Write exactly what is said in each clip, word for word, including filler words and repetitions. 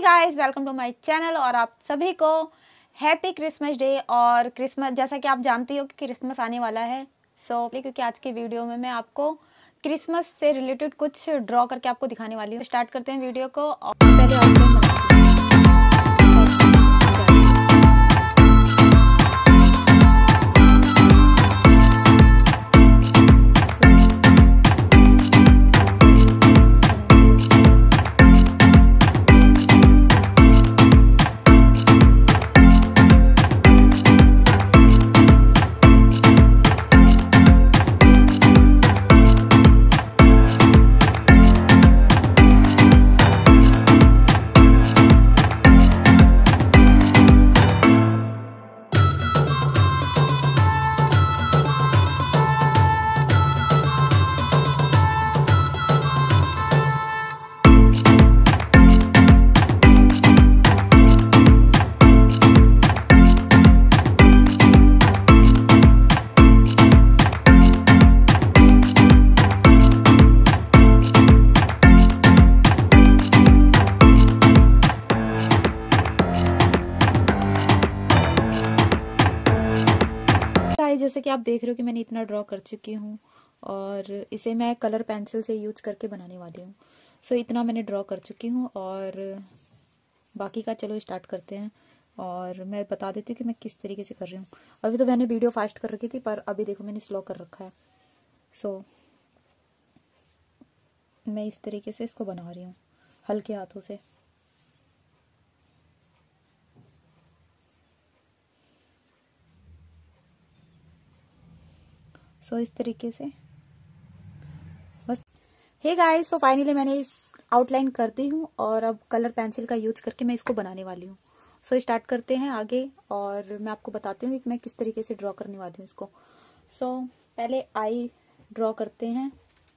Guys, welcome to my channel और आप सभी को हैप्पी क्रिसमस डे। और क्रिसमस जैसा कि आप जानती हो कि क्रिसमस आने वाला है, सो so, क्योंकि आज की वीडियो में मैं आपको क्रिसमस से रिलेटेड कुछ ड्रॉ करके आपको दिखाने वाली हूँ। स्टार्ट करते हैं वीडियो को। और पहले आउटलाइन बनाते हैं। जैसे कि आप देख रहे हो कि मैंने इतना ड्रॉ कर चुकी हूँ और इसे मैं कलर पेंसिल से यूज करके बनाने वाली हूँ। सो so, इतना मैंने ड्रॉ कर चुकी हूँ और बाकी का चलो स्टार्ट करते हैं। और मैं बता देती हूँ कि मैं किस तरीके से कर रही हूँ। अभी तो मैंने वीडियो फास्ट कर रखी थी, पर अभी देखो मैंने स्लो कर रखा है। सो so, मैं इस तरीके से इसको बना रही हूँ हल्के हाथों से। सो so, इस तरीके से बस। हे गाइस, सो फाइनली मैंने इस आउटलाइन कर दी हूँ और अब कलर पेंसिल का यूज करके मैं इसको बनाने वाली हूँ। सो so, स्टार्ट करते हैं आगे और मैं आपको बताती हूँ कि मैं किस तरीके से ड्रॉ करने वाली हूँ इसको। सो so, पहले आई ड्रॉ करते हैं।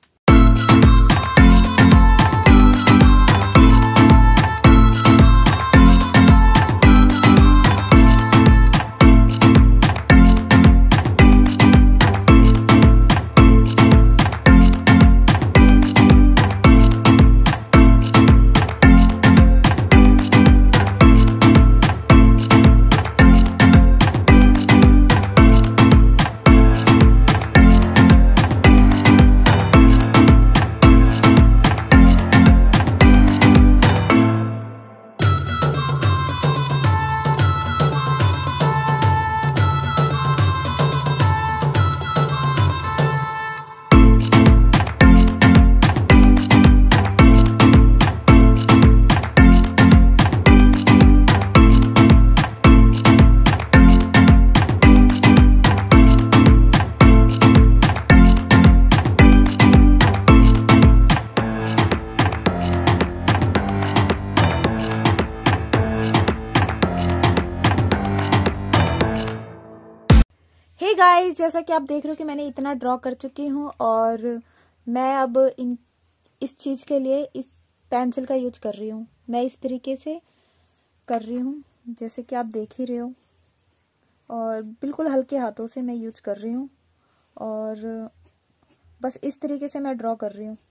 हे गाइस, जैसा कि आप देख रहे हो कि मैंने इतना ड्रॉ कर चुकी हूँ और मैं अब इन इस चीज के लिए इस पेंसिल का यूज कर रही हूँ। मैं इस तरीके से कर रही हूँ जैसे कि आप देख ही रहे हो, और बिल्कुल हल्के हाथों से मैं यूज कर रही हूँ और बस इस तरीके से मैं ड्रॉ कर रही हूँ।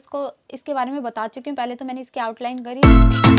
इसको इसके बारे में बता चुकी हूँ। पहले तो मैंने इसकी आउटलाइन करी।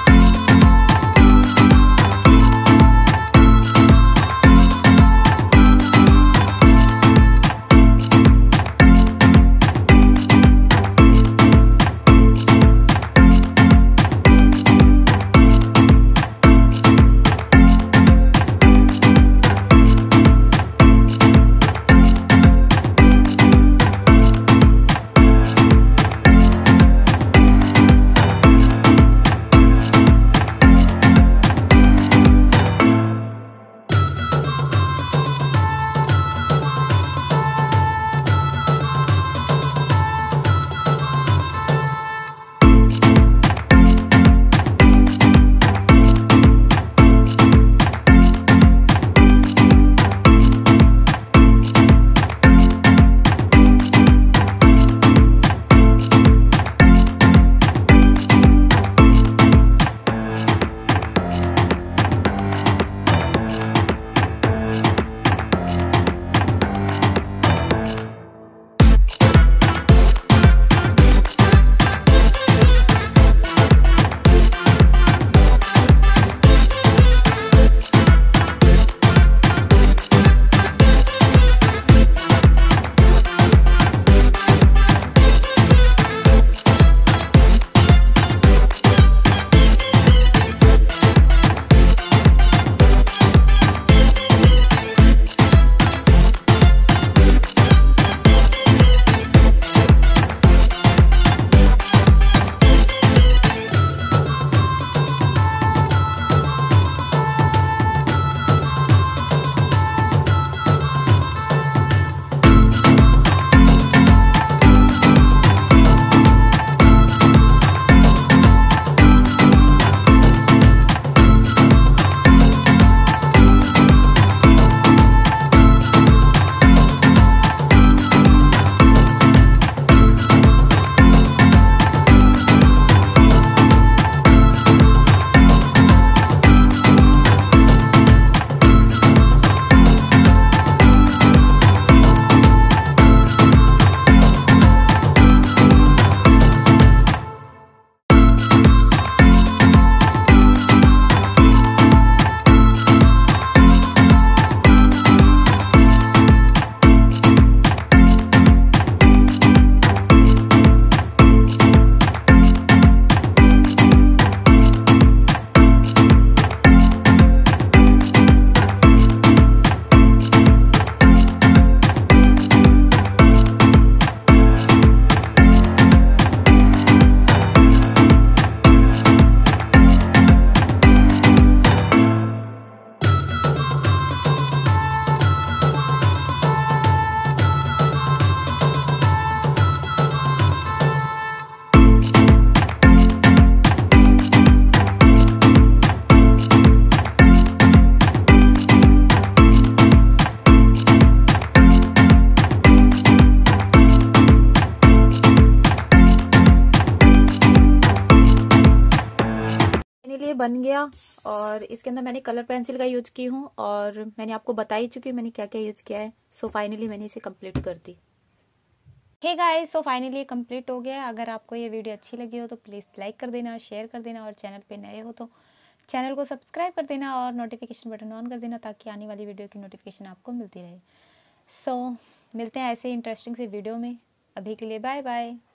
ये बन गया और इसके अंदर मैंने कलर पेंसिल का यूज की हूँ और मैंने आपको बता ही चुकी हूँ मैंने क्या क्या यूज किया है। सो फाइनली मैंने इसे कंप्लीट कर दी। हे गाइस, सो फाइनली ये कंप्लीट हो गया। अगर आपको ये वीडियो अच्छी लगी हो तो प्लीज़ लाइक कर देना, शेयर कर देना और चैनल पे नए हो तो चैनल को सब्सक्राइब कर देना और नोटिफिकेशन बटन ऑन कर देना ताकि आने वाली वीडियो की नोटिफिकेशन आपको मिलती रहे। सो so, मिलते हैं ऐसे इंटरेस्टिंग से वीडियो में। अभी के लिए बाय बाय।